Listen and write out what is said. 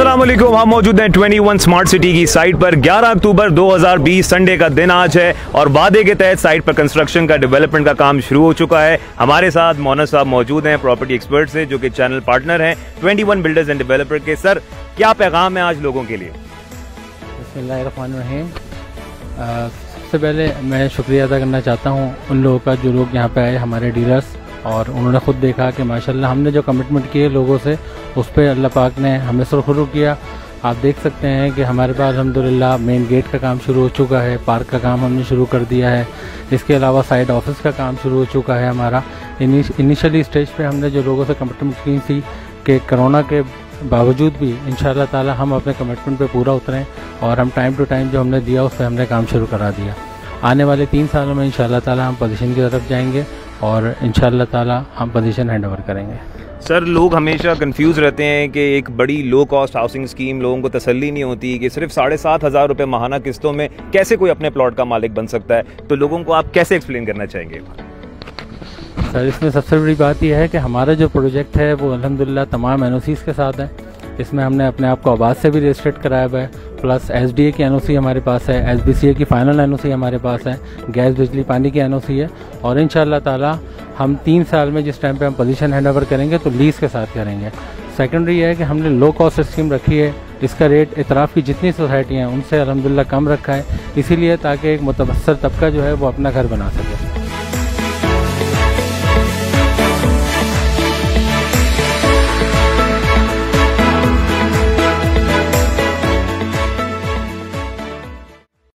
अस्सलाम वालेकुम। हम मौजूद हैं 21 स्मार्ट सिटी की साइट पर। 11 अक्टूबर 2020 संडे का दिन आज है और वादे के तहत साइट पर कंस्ट्रक्शन का डेवलपमेंट का काम शुरू हो चुका है। हमारे साथ मोहन साहब मौजूद हैं, प्रॉपर्टी एक्सपर्ट से, जो कि चैनल पार्टनर हैं 21 बिल्डर्स एंड डेवलपर के। सर, क्या पैगाम है आज लोगों के लिए? बिस्मिल्लाहिर्रहमानिर्रहीम। सबसे पहले मैं शुक्रिया अदा करना चाहता हूँ उन लोगों का जो लोग यहाँ पे आए, हमारे डीलर्स, और उन्होंने ख़ुद देखा कि माशाल्लाह हमने जो कमिटमेंट किए लोगों से, उस पर अल्लाह पाक ने हमें सुरखरू किया। आप देख सकते हैं कि हमारे पास अल्हम्दुलिल्लाह मेन गेट का काम शुरू हो चुका है, पार्क का काम हमने शुरू कर दिया है, इसके अलावा साइड ऑफिस का काम शुरू हो चुका है हमारा। इनिशियली स्टेज पे हमने जो लोगों से कमिटमेंट की थी कि कोरोना के बावजूद भी इंशाअल्लाह ताला हम अपने कमिटमेंट पे पूरा उतरें, और हम टाइम टू टाइम जो हमने दिया उस पर हमने काम शुरू करा दिया। आने वाले 3 सालों में इंशाअल्लाह ताला हम पोजीशन की तरफ जाएंगे और इंशाअल्लाह ताला हम पोजीशन हैंड ओवर करेंगे। सर, लोग हमेशा कंफ्यूज रहते हैं कि एक बड़ी लो कॉस्ट हाउसिंग स्कीम, लोगों को तसल्ली नहीं होती कि सिर्फ 7,500 रुपये माहाना किस्तों में कैसे कोई अपने प्लॉट का मालिक बन सकता है, तो लोगों को आप कैसे एक्सप्लेन करना चाहेंगे? सर, इसमें सबसे बड़ी बात यह है कि हमारा जो प्रोजेक्ट है वो अल्हम्दुलिल्लाह तमाम एनओसीज़ के साथ है। इसमें हमने अपने आप को आवाज़ से भी रजिस्ट्रेट कराया हुआ है, प्लस एसडीए की एनओसी हमारे पास है, एसबीसीए की फ़ाइनल एनओसी हमारे पास है, गैस बिजली पानी की एनओसी है, और इंशाअल्लाह ताला हम 3 साल में जिस टाइम पे हम पोजीशन हैंड ओवर करेंगे तो लीज़ के साथ करेंगे। सेकेंडरी ये है कि हमने लो कॉस्ट स्कीम रखी है, इसका रेट इतराफ़ की जितनी सोसाइटी हैं उनसे अल्हम्दुलिल्लाह कम रखा है, इसीलिए ताकि एक मुतवस्सित तबका जो है वो अपना घर बना सके।